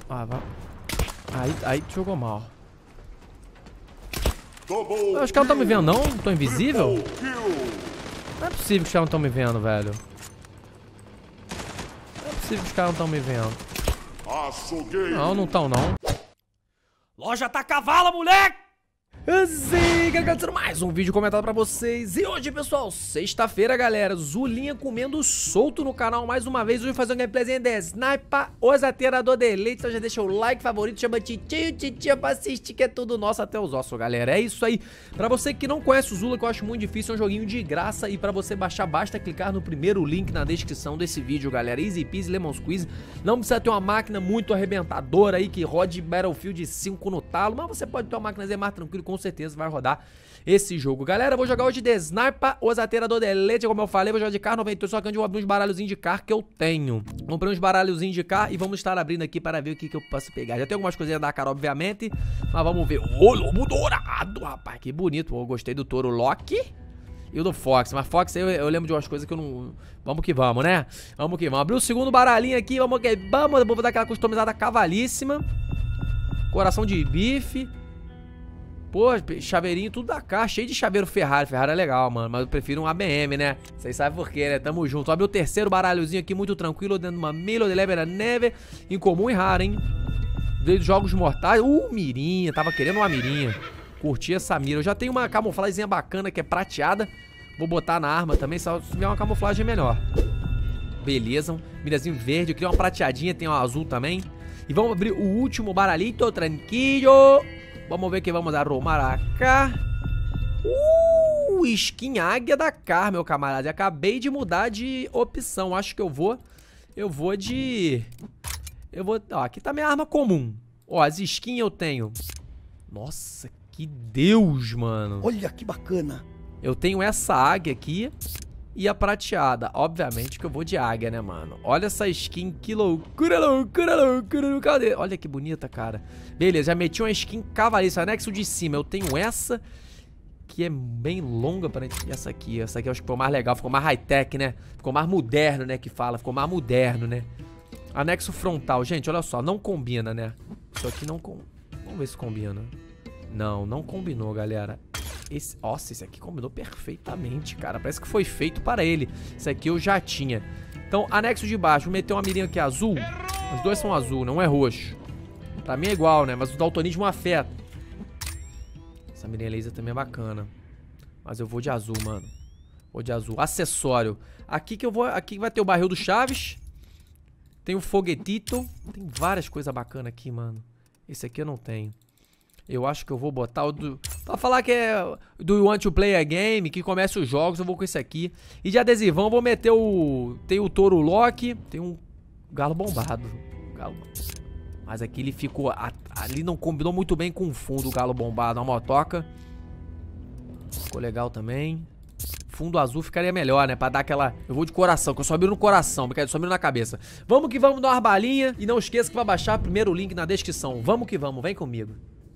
Ah, vai. Aí tu jogou mal. Eu acho que elas não estão me vendo, não? Tô invisível? Não é possível que os caras não estão me vendo, velho. Não é possível que os caras não estão me vendo. Não estão, não. Loja tá cavala, moleque! Sim, galera, mais um vídeo comentado pra vocês. E hoje, pessoal, sexta-feira, galera, Zulinha comendo solto no canal mais uma vez. Hoje fazer um gameplayzinho de Sniper, os atirador de elite. Então já deixa o like, favorito, chama titia pra assistir, que é tudo nosso até os ossos, galera. É isso aí. Pra você que não conhece o Zula, que eu acho muito difícil, é um joguinho de graça. E pra você baixar, basta clicar no primeiro link na descrição desse vídeo, galera. Easy peasy, lemon squeeze. Não precisa ter uma máquina muito arrebentadora aí, que rode Battlefield 5 no talo. Mas você pode ter uma máquina mais tranquila, com certeza vai rodar esse jogo. Galera, eu vou jogar hoje de Sniper, os atirador de elite, como eu falei, vou jogar de Kar 98, só que eu vou abrir uns baralhozinhos de Kar que eu tenho. Comprei uns baralhozinhos de Kar e vamos estar abrindo aqui para ver o que eu posso pegar. Já tem algumas coisinhas da cara, obviamente, mas vamos ver. Ô, lobo dourado, rapaz, que bonito. Eu gostei do touro Loki e o do Fox, mas Fox eu lembro de umas coisas que eu não... Vamos que vamos, né? Vamos que vamos. Abrir o segundo baralhinho aqui, vamos que vamos. Vou dar aquela customizada cavalíssima. Coração de bife. Pô, chaveirinho tudo da caixa, cheio de chaveiro Ferrari. Ferrari é legal, mano, mas eu prefiro um ABM, né? Vocês sabem por quê, né? Tamo junto. Abre o terceiro baralhozinho aqui, muito tranquilo, dentro de uma Milo de Lever Neve. Incomum e raro, hein? Veio de jogos mortais. Mirinha, tava querendo uma mirinha. Curti essa mira. Eu já tenho uma camuflagemzinha bacana que é prateada. Vou botar na arma também, se tiver uma camuflagem melhor. Beleza, um mirazinho verde. Eu queria uma prateadinha, tem uma azul também. E vamos abrir o último baralhito, tranquilo. Vamos ver que vamos arrumar cá. Skin águia da Kar, meu camarada. Acabei de mudar de opção. Acho que eu vou de... Ó, aqui tá minha arma comum. Ó, as skins eu tenho. Nossa, que Deus, mano. Olha que bacana. Eu tenho essa águia aqui e a prateada. Obviamente que eu vou de águia, né, mano? Olha essa skin, que loucura, loucura, loucura. Cadê? Olha que bonita, cara. Beleza, já meti uma skin cavalista. Anexo de cima, eu tenho essa, que é bem longa. E essa aqui eu acho que ficou mais legal. Ficou mais high-tech, né? Ficou mais moderno, né, que fala. Ficou mais moderno, né? Anexo frontal. Gente, olha só, não combina, né? Isso aqui não... Vamos ver se combina. Não combinou, galera. Nossa, esse aqui combinou perfeitamente, cara. Parece que foi feito para ele. Esse aqui eu já tinha. Então, anexo de baixo. Vou meter uma mirinha aqui azul. Os dois são azul, não é roxo. Pra mim é igual, né? Mas o daltonismo afeta. Essa mirinha laser também é bacana. Mas eu vou de azul, mano. Vou de azul. Acessório. Aqui que eu vou... Aqui vai ter o barril do Chaves. Tem o foguetito. Tem várias coisas bacanas aqui, mano. Esse aqui eu não tenho. Eu acho que eu vou botar o do... Pra falar que é do You Want to Play a Game, que começa os jogos, eu vou com esse aqui. E de adesivão eu vou meter o... Tem o touro Loki, tem um galo bombado. Mas aqui ele ficou... Ali não combinou muito bem com o fundo, o galo bombado. Uma motoca. Ficou legal também. Fundo azul ficaria melhor, né? Pra dar aquela... Eu vou de coração, que eu só miro no coração, porque eu só miro na cabeça. Vamos que vamos dar uma balinha. E não esqueça que vai baixar o primeiro link na descrição. Vamos que vamos, vem comigo.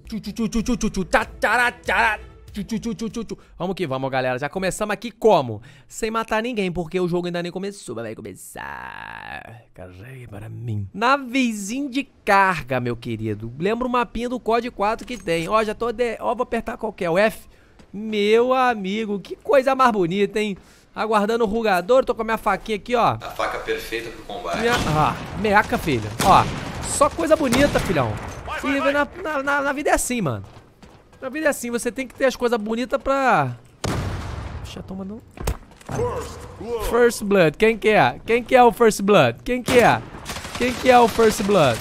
Vamos que vamos, galera. Já começamos aqui como? Sem matar ninguém, porque o jogo ainda nem começou. Vai começar. Carrega para mim. Navezinho de carga, meu querido. Lembra o mapinha do COD 4 que tem. Ó, já tô... Ó, vou apertar qualquer. O F. Meu amigo, que coisa mais bonita, hein? Aguardando o rugador. Tô com a minha faquinha aqui, ó. A faca perfeita pro combate. Meaca, filha. Ó, só coisa bonita, filhão. E na vida é assim, mano. Na vida é assim, você tem que ter as coisas bonitas pra... Puxa, toma não. First Blood, quem que é? Quem que é o First Blood? Quem que é? Quem que é o First Blood?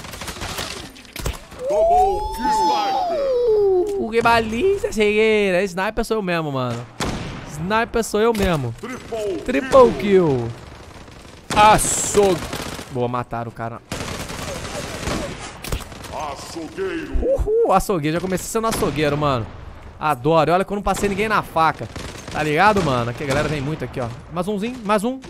Que balista, cegueira. Sniper sou eu mesmo, mano. Sniper sou eu mesmo. Triple kill. Açougue. Boa, mataram o cara. Açougueiro, já comecei sendo açougueiro, mano. Adoro, olha que eu não passei ninguém na faca. Tá ligado, mano? Aqui a galera vem muito aqui, ó. Mais umzinho, mais um.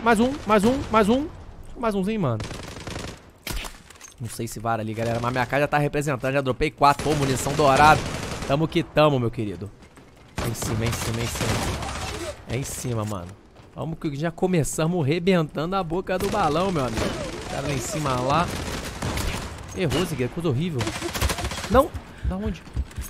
Mais umzinho, mano. Não sei se vara ali, galera, mas minha cara já tá representando. Já dropei 4, pô, munição dourada. Tamo que tamo, meu querido. É em cima. É em cima, mano. Vamos que já começamos rebentando a boca do balão, meu amigo. O cara lá em cima lá. Errou, Zigueira. Coisa horrível. Não. Da onde?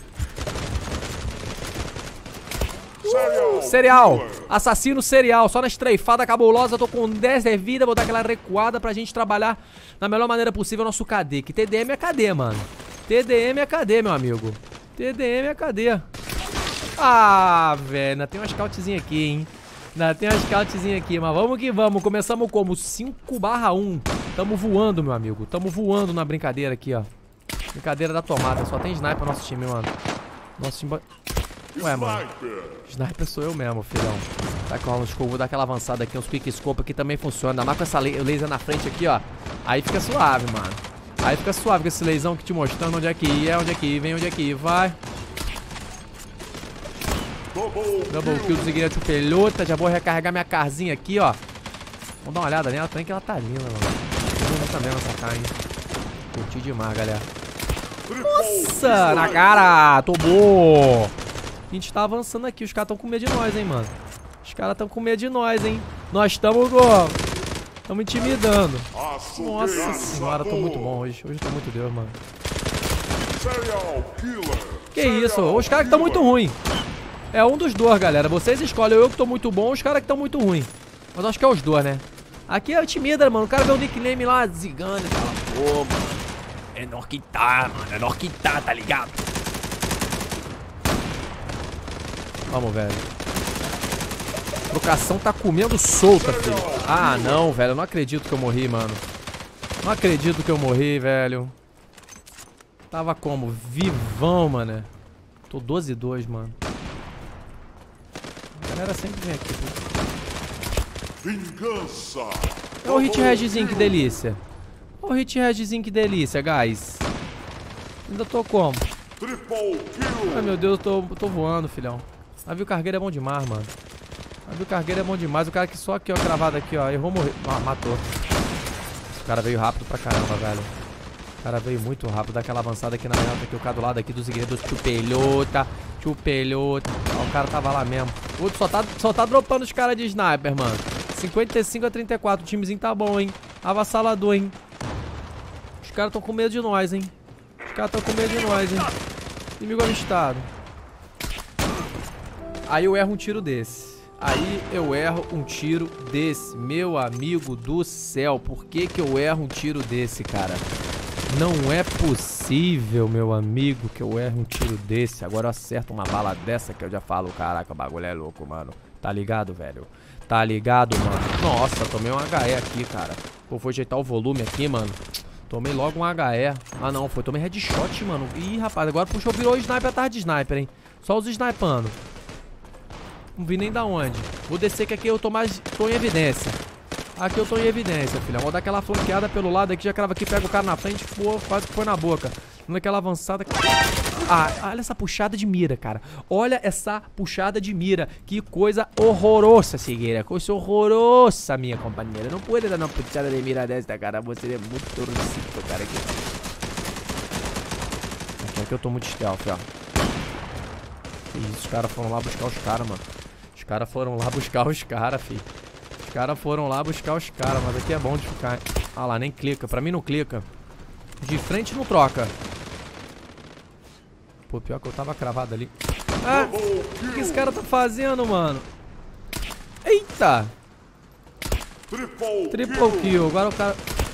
Serial. Assassino serial. Só na estreifada cabulosa. Tô com 10 de vida. Vou dar aquela recuada pra gente trabalhar da melhor maneira possível o nosso KD. Que TDM é KD, mano. TDM é KD, meu amigo. TDM é KD. Ah, velho. Ainda tem uma scoutzinha aqui, hein. Ainda tem uma scoutzinha aqui. Mas vamos que vamos. Começamos como? 5/1. Tamo voando, meu amigo. Tamo voando na brincadeira aqui, ó. Brincadeira da tomada. Só tem sniper no nosso time, mano. Nosso time... Ué, mano. Sniper sou eu mesmo, filhão. Tá com o vou dar aquela avançada aqui. Uns quick scope aqui também funciona. Ainda mais com essa laser na frente aqui, ó. Aí fica suave, mano. Aí fica suave com esse laserzão que te mostrando onde é que ia, onde é que vem, onde é que vai. Double kill do Zigueira Chupelhota. Já vou recarregar minha carzinha aqui, ó. Vamos dar uma olhada nela também, que ela tá linda, mano. Eu também nessa cara, hein. Curti demais, galera. Nossa, na cara. Tomou. A gente tá avançando aqui. Os caras tão com medo de nós, hein, mano. Os caras tão com medo de nós, hein. Nós estamos intimidando. Nossa senhora, tô muito bom hoje. Hoje eu tô muito Deus, mano. Que isso? Os caras que tão muito ruim. É um dos dois, galera. Vocês escolhem. Eu que tô muito bom, os caras que tão muito ruim. Mas acho que é os dois, né? Aqui é intimida, mano. O cara vê o nickname lá, Zigane, e fala, pô, mano. É Norquitá, mano. É Norquitá, tá ligado? Vamos, velho. A trocação tá comendo solta, filho. Ah, não, velho. Eu não acredito que eu morri, mano. Não acredito que eu morri, velho. Tava como? Vivão, mano. Tô 12-2, mano. A galera sempre vem aqui, filho. Vingança. Olha o hit redzinho, que delícia. Olha o hit redzinho, que delícia, guys. Ainda tô como? Ai, meu Deus, eu tô voando, filhão. Navio cargueiro é bom demais, mano. Navio cargueiro é bom demais. O cara que só aqui, ó, cravado aqui, ó. Errou, morreu. Ah, matou. O cara veio rápido pra caramba, velho. O cara veio muito rápido. Dá aquela avançada aqui na reta aqui. O cara do lado aqui dos Zigueira Chupelhota. Chupelhota. Ó, o cara tava lá mesmo. O outro só tá dropando os caras de sniper, mano. 55-34. O timezinho tá bom, hein. Avassalador, hein. Os caras tão com medo de nós, hein. Os caras tão com medo de nós, hein. Inimigo avistado. Aí eu erro um tiro desse. Aí eu erro um tiro desse. Meu amigo do céu. Por que que eu erro um tiro desse, cara? Não é possível, meu amigo, que eu erro um tiro desse. Agora eu acerto uma bala dessa que eu já falo, caraca, o bagulho é louco, mano. Tá ligado, velho? Tá ligado, mano? Nossa, tomei um HE aqui, cara. Pô, vou ajeitar o volume aqui, mano. Tomei logo um HE. Ah, não, foi. Tomei headshot, mano. Ih, rapaz, agora puxou, virou sniper atrás de sniper, hein? Só os snipando. Não vi nem da onde. Vou descer que aqui eu tô em evidência. Aqui eu tô em evidência, filha. Vou dar aquela flanqueada pelo lado aqui, já crava aqui, pega o cara na frente, pô, quase que foi na boca. Dando aquela avançada. Ah, olha essa puxada de mira, cara. Olha essa puxada de mira. Que coisa horrorosa, Zigueira. Coisa horrorosa, minha companheira. Não pode dar uma puxada de mira dessa, cara. Você é muito torcido, cara. Aqui eu tô muito stealth, ó. Isso, os caras foram lá buscar os caras, mano. Os caras foram lá buscar os caras, filho. Os caras foram lá buscar os caras, mas aqui é bom de ficar. Ah lá, nem clica. Pra mim não clica. De frente não troca. Pô, pior que eu tava cravado ali. Ah, o que esse cara tá fazendo, mano? Eita! Triple kill. Agora o cara...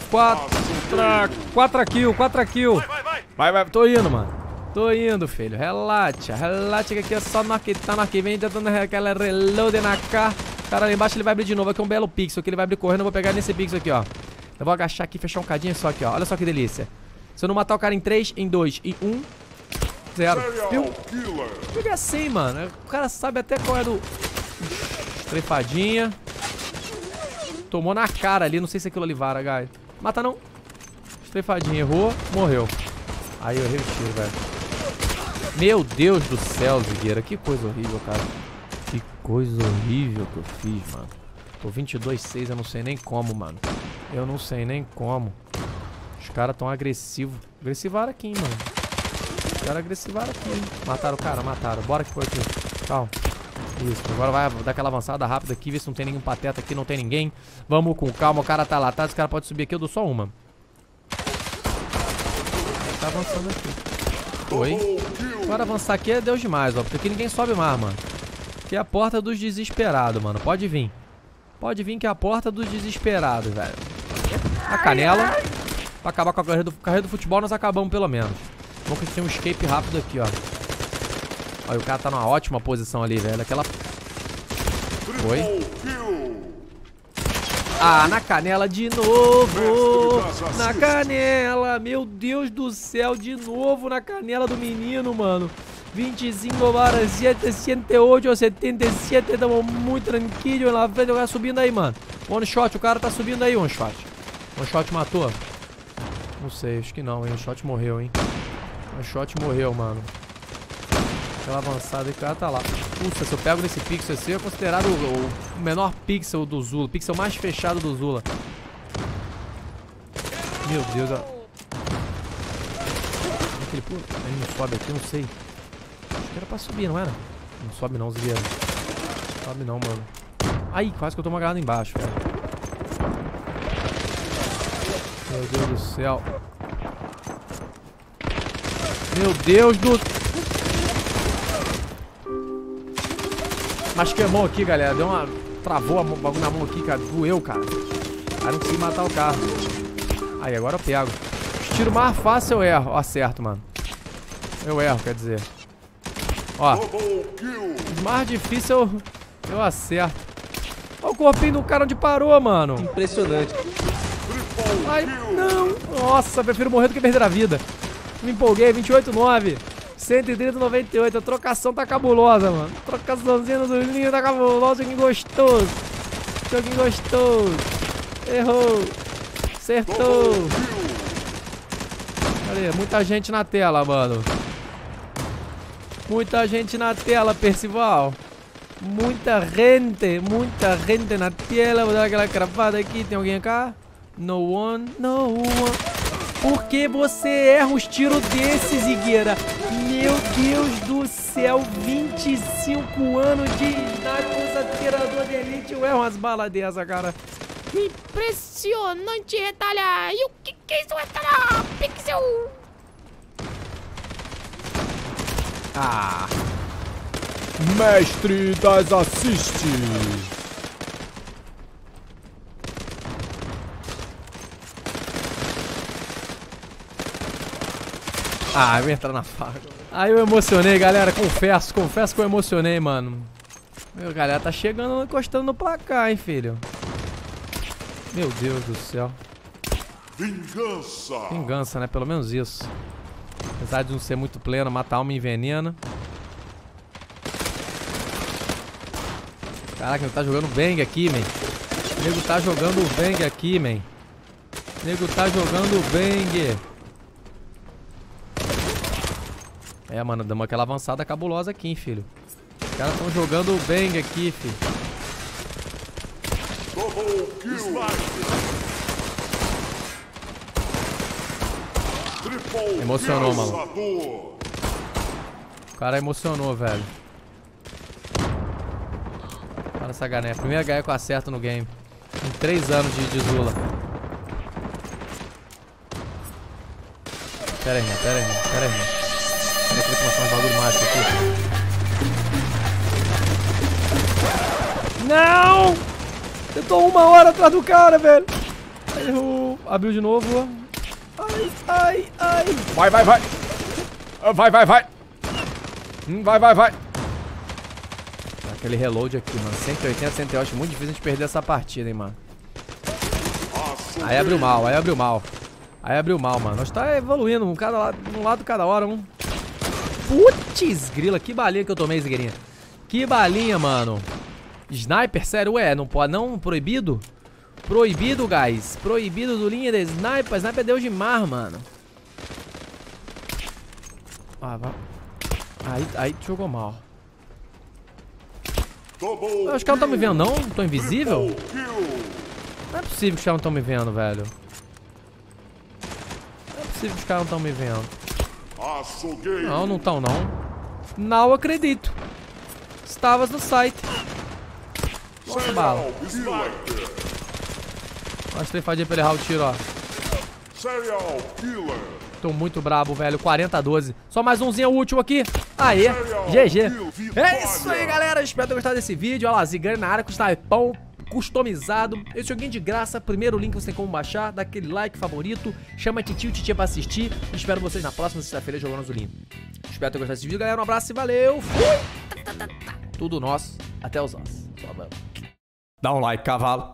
4 kill. Vai. Tô indo, mano. Tô indo, filho. Relaxa. Relaxa que aqui é só nós que tá nós que vem tentando aquela reload na cara. O cara lá embaixo ele vai abrir de novo. Aqui é um belo pixel que ele vai abrir correndo. Eu vou pegar nesse pixel aqui, ó. Eu vou agachar aqui e fechar um cadinho só aqui, ó. Olha só que delícia. Se eu não matar o cara em 3, em 2, em 1, 0. Viu? Fica assim, mano. O cara sabe até qual é do... Trefadinha. Tomou na cara ali. Não sei se aquilo ali vara, guys. Mata não. Trefadinha. Errou. Morreu. Aí eu errei o tiro, velho. Meu Deus do céu, Zigueira. Que coisa horrível, cara. Que coisa horrível que eu fiz, mano. Tô 22-6, eu não sei nem como, mano. Eu não sei nem como. Os caras tão agressivos. Agressivaram aqui, hein, mano. Os caras agressivaram aqui, hein. Mataram o cara, mataram. Bora que foi aqui. Calma. Isso, agora vai dar aquela avançada rápida aqui. Ver se não tem nenhum pateta aqui, não tem ninguém. Vamos com calma, o cara tá lá atrás. O cara pode subir aqui, eu dou só uma. Tá avançando aqui. Foi. Agora avançar aqui é Deus demais, ó. Porque aqui ninguém sobe mais, mano. Aqui é a porta dos desesperados, mano. Pode vir. Pode vir que é a porta dos desesperados, velho. A canela. Pra acabar com a carreira do futebol, nós acabamos pelo menos. Vamos que tem um escape rápido aqui, ó. Olha, o cara tá numa ótima posição ali, velho. Aquela... Foi. Ah, na canela de novo. Na canela. Meu Deus do céu, de novo na canela do menino, mano. 25/7, 108 ou 77. Estamos muito tranquilo na frente. O cara subindo aí, mano. One shot, o cara tá subindo aí, one shot. One shot matou? Não sei, acho que não, hein. One shot morreu, hein. One shot morreu, mano. Aquela avançada e o cara tá lá. Puxa, se eu pego nesse pixel assim, é considerado o menor pixel do Zula. O pixel mais fechado do Zula. Meu Deus, ó. Ele não sobe aqui, não sei. Acho que era pra subir, não era? Não sobe não, Zigueira. Não sobe não, mano. Ai, quase que eu tô agarrado embaixo, velho. Meu Deus do céu. Meu Deus do... Mas queimou aqui, galera. Deu uma... Travou o bagulho na mão aqui, cara. Doeu, cara. Aí não consegui matar o carro. Aí, agora eu pego. Os tiros mais fáceis eu erro. Ó, acerto, mano. Eu erro, quer dizer. Ó. Os mais difíceis eu acerto. Olha o corpinho do cara onde parou, mano. Impressionante. Ai, não. Nossa, prefiro morrer do que perder a vida. Me empolguei, 28,9. 130,98. A trocação tá cabulosa, mano. Trocaçãozinha no Zulinho tá cabulosa. Joguinho gostoso. Joguinho gostoso. Errou. Acertou. Olha aí, muita gente na tela, mano. Muita gente na tela, Percival. Muita gente na tela. Vou dar aquela cravada aqui. Tem alguém cá? No one, no one. Por que você erra os tiros desses, Zigueira? Meu Deus do céu, 25 anos de idade com essa atirador de elite. Eu erro umas balas dessa, cara. Impressionante, retalha. E o que é isso, retalha? Pixel. Ah. Mestre das assistes. Ah, eu vou entrar na faca. Aí eu emocionei, galera. Confesso que eu emocionei, mano. Meu, galera, tá chegando, encostando no placar, hein, filho. Meu Deus do céu. Vingança. Vingança, né? Pelo menos isso. Apesar de não ser muito pleno, mata a alma e envenena. Caraca, ele tá jogando bang aqui, man. O nego tá jogando bang aqui, man. O nego tá jogando bang. É, mano, damos aquela avançada cabulosa aqui, hein, filho. Os caras tão jogando bang aqui, filho. Emocionou, mano. O cara emocionou, velho. Olha essa HE. Primeira HE que eu acerto no game. Em 3 anos de Zula. Pera aí, irmão. Pera aí. Como é que eu vou te mostrar um bagulho mágico aqui? Não! Eu tô 1 hora atrás do cara, velho. Errou. Abriu de novo. Ai. Vai. Vai. Aquele reload aqui, mano. 180, 108. Muito difícil a gente perder essa partida, hein, mano. Aí abriu mal, mano. Nós tá evoluindo. Um lado cada hora, um. Putz, grila, que balinha que eu tomei, Zigueirinha. Que balinha, mano. Sniper, sério, ué, não pode, não? Proibido? Proibido, guys. Proibido do linha de sniper. Sniper é Deus de mar, mano. Ah, vai. Aí jogou mal. Os caras não estão me vendo, não? Tô invisível? Não é possível que os caras não estão me vendo, velho. Não é possível que os caras não estão me vendo. Não estão, não. Não acredito. Estavas no site. Nossa, bala. Mostrei fadinha pra ele errar o tiro, ó. Serial Killer. Tô muito brabo, velho. 40-12. Só mais umzinho útil aqui. Aê, GG. É isso aí, galera. Espero ter gostado desse vídeo. Olha lá, Zigane na área com Snipão customizado. Esse joguinho de graça. Primeiro link você tem como baixar. Dá aquele like favorito. Chama a titio e titia pra assistir. Espero vocês na próxima sexta-feira jogando Azulinho. Espero ter gostado desse vídeo, galera. Um abraço e valeu. Fui. Tudo nosso. Até os ossos. Só vamos. Dá um like, cavalo.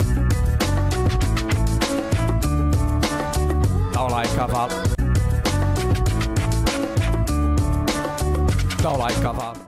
Dá um like, cavalo. Dá um like, cavalo.